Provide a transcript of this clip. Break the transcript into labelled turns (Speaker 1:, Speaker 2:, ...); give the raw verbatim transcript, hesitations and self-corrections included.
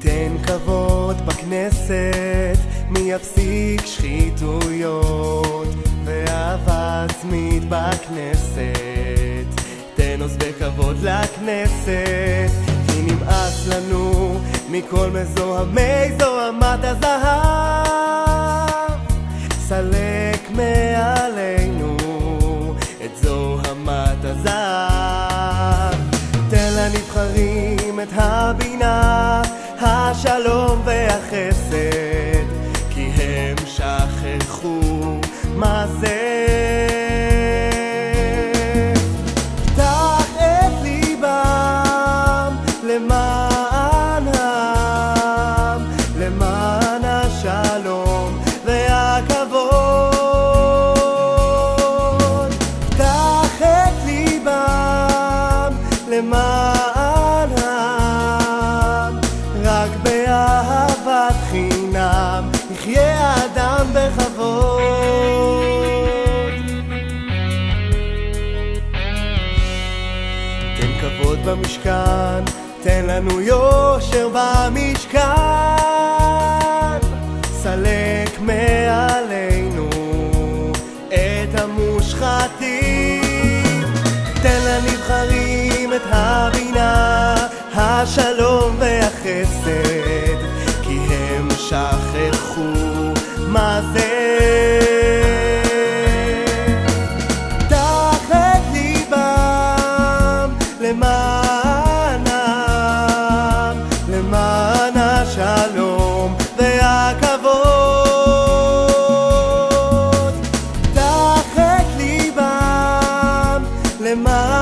Speaker 1: ניתן כבוד בכנסת, מי יפסיק שחיתויות ואהבה עצמית בכנסת. תן עוז בכבוד לכנסת, כי נמאס לנו מכל מזוהמי זוהמת הזהב. סלק מעלינו את זוהמת הזהב. תן לנבחרים את הבינה, השלום והחסד, כי הם שכחו מה זה. פתח את ליבם למען העם, למען השלום והכבוד. פתח את ליבם למען העם, רק באהבת חינם יחיה האדם בכבוד. תן כבוד במשכן, תן לנו יושר במשכן. סלק מעלינו את המושחתים. תן לנבחרים את הבינה, השלום והחסד, כי הם שכחו מה זה. פתח את ליבם למען העם, למען השלום והכבוד. פתח את ליבם למען